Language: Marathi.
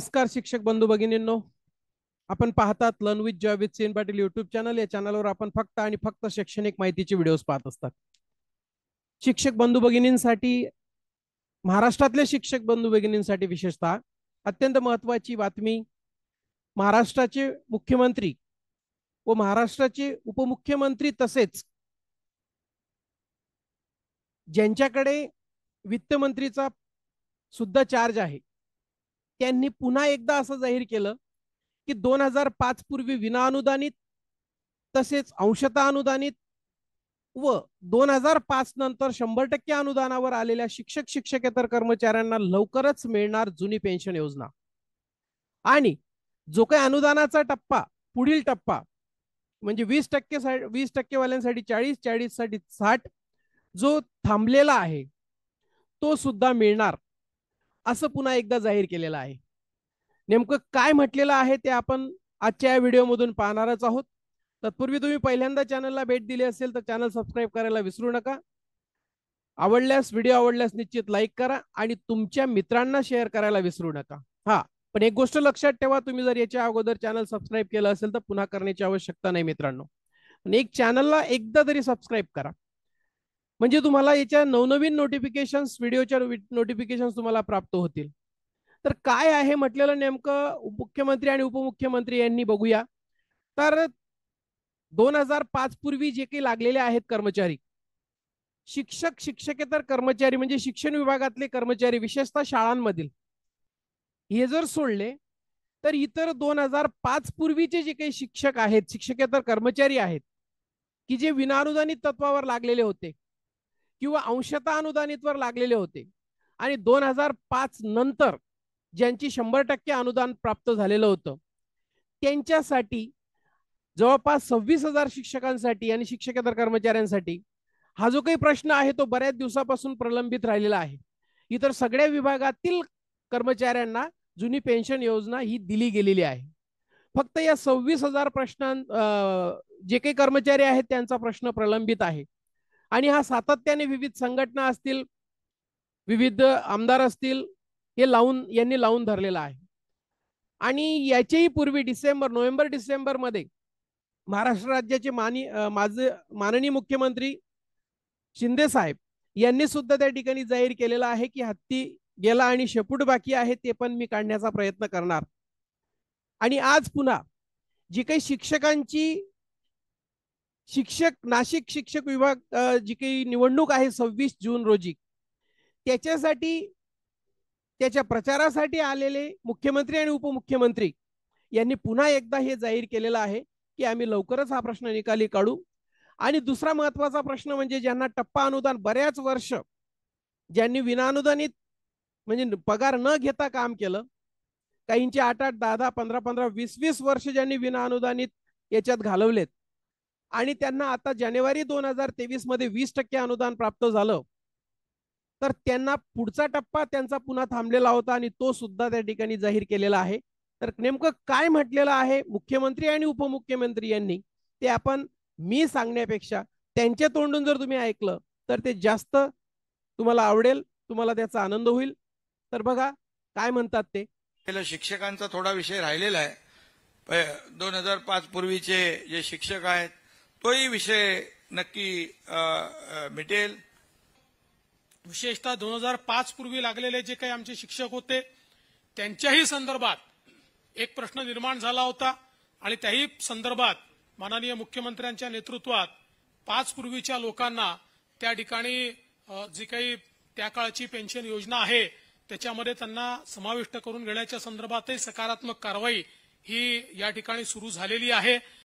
नमस्कार शिक्षक बंधू भगिनींनो, आपण पाहतात learn with joy with Sheen Patil YouTube channel. या चॅनलवर आपण फक्त आणि फक्त शैक्षणिक माहितीचे व्हिडिओज पाहत असतात। शिक्षक बंधू भगिनींसाठी, महाराष्ट्रातल्या शिक्षक बंधू भगिनींसाठी विशेषतः अत्यंत महत्त्वाची बातमी। महाराष्ट्राचे मुख्यमंत्री व महाराष्ट्राचे उपमुख्यमंत्री तसेच ज्यांच्याकडे वित्तमंत्रीचा सुद्धा चार्ज आहे, त्यांनी पुन्हा एकदा असं जाहीर केलं की 2005 पूर्वी विनाअनुदानित तसेच अंशतः अनुदानित व 2005 नंतर 100% अनुदानावर आलेल्या शिक्षक शिक्षकेतर कर्मचाऱ्यांना लवकरच मिळणार जुनी पेन्शन योजना। आणि जो काही अनुदानाचा टप्पा, पुढील टप्पा म्हणजे 20% वाल्यांसाठी 40% साठी 60 जो थांबलेला आहे तो सुद्धा मिळणार असं पुन्हा एकदा जाहीर केलेलं आहे। नेमकं काय म्हटलेलं आहे ते आपण आजच्या व्हिडिओमधून पाहणारच आहोत। तत्पूर्वी तुम्ही पहिल्यांदा चॅनलला भेट दिली असेल तर चॅनल सबस्क्राइब करायला विसरू नका। व्हिडिओ आवडल्यास निश्चित लाईक करा आणि तुमच्या मित्रांना शेअर करायला विसरू नका। पण एक गोष्ट लक्षात ठेवा, तुम्ही जर याच्या अगोदर चॅनल सबस्क्राइब केलं असेल तर पुन्हा करण्याची आवश्यकता नाही मित्रांनो। पण एक चॅनलला एकदा तरी सबस्क्राइब करा, म्हणजे तुम्हाला याच्या नवनवीन नोटिफिकेशन्स, व्हिडिओच्या नोटिफिकेशन्स तुम्हाला प्राप्त होतील। तर काय आहे म्हटलेलं नेमकं मुख्यमंत्री आणि उपमुख्यमंत्री यांनी बघूया। तर 2005 पूर्वी जे काही लागलेले आहेत कर्मचारी, शिक्षक शिक्षकेतर कर्मचारी म्हणजे शिक्षण विभागातले कर्मचारी, विशेषतः शाळांमधील, हे जर सोडले तर इतर 2005 पूर्वीचे जे काही शिक्षक आहेत, शिक्षकेतर कर्मचारी आहेत की जे विनाअनुदानित तत्वावर लागलेले होते किंवा अंशतः अनुदानितवर लागलेले होते आणि 2005 नंतर ज्यांची 100% अनुदान प्राप्त झालेलं होतं, त्यांच्यासाठी जवळपास 26,000 शिक्षकांसाठी आणि शिक्षकेतर कर्मचाऱ्यांसाठी हा जो काही प्रश्न आहे तो बऱ्याच दिवसापासून प्रलंबित राहिलेला आहे। इतर सगळ्या विभागातील कर्मचाऱ्यांना जुनी पेन्शन योजना ही दिली गेलेली आहे। फक्त या 26,000 प्रश्नां जे काही कर्मचारी आहेत त्यांचा प्रश्न प्रलंबित आहे आणि हा सातत्याने विविध संघटना असतील, विविध आमदार असतील, यांनी लावून धरलेला आहे। आणि याच्याही पूर्वी नोव्हेंबर डिसेंबर मध्ये महाराष्ट्र राज्याचे माननीय मुख्यमंत्री शिंदे साहेब यांनी सुद्धा त्या ठिकाणी जाहीर केलेला आहे की हत्ती गेला आणि शेपूट बाकी आहे ते पण मी काढण्याचा प्रयत्न करणार। आणि आज पुन्हा जी काही नाशिक शिक्षक विभाग जी काही निवडणूक आहे 26 जून रोजी, त्याच्या प्रचारासाठी आलेले मुख्यमंत्री आणि उपमुख्यमंत्री यांनी पुन्हा एकदा हे जाहीर केलेलं आहे की आम्ही लवकरच हा प्रश्न निकाली काढू। आणि दुसरा महत्त्वाचा प्रश्न म्हणजे ज्यांना टप्पा अनुदान, बऱ्याच वर्ष ज्यांनी विनाअनुदानित म्हणजे पगार न घेता काम केलं, काहींचे 8-8, 10-10, 15-15, 20-20 वर्ष ज्यांनी विनाअनुदानित याच्यात घालवलेत आणि त्यांना आता जानेवारी 2023 मध्ये 20% अनुदान प्राप्त झालं, तर त्यांना पुढचा टप्पा त्यांचा पुन्हा थांबलेला होता आणि तो सुद्धा त्या ठिकाणी जाहीर केलेला आहे। तर नेमकं काय म्हटलेलं आहे मुख्यमंत्री आणि उपमुख्यमंत्री यांनी ते आपण मी सांगण्यापेक्षा त्यांच्या तोंडून जर तुम्ही ऐकलं तर ते जास्त तुम्हाला आवडेल, तुम्हाला त्याचा आनंद होईल। तर बघा काय म्हणतात ते। शिक्षकांचा थोडा विषय राहिलेला आहे। 2005 पूर्वीचे जे शिक्षक आहेत तोही विषय नक्की मिटेल। विशेषतः 2005 पूर्वी लागलेले जे काही आमचे शिक्षक होते त्यांच्याही संदर्भात एक प्रश्न निर्माण झाला होता आणि त्याही संदर्भात माननीय मुख्यमंत्र्यांच्या नेतृत्वात 5 पूर्वीच्या लोकांना त्या ठिकाणी जी काही त्या काळची पेन्शन योजना आहे त्याच्यामध्ये त्यांना समाविष्ट करून घेण्याच्या संदर्भातही सकारात्मक कारवाई ही या ठिकाणी सुरू झालेली आहे।